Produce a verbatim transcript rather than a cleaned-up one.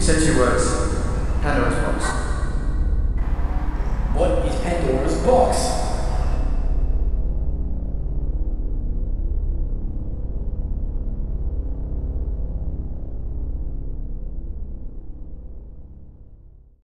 said two words. Pandora's box. What is Pandora's box?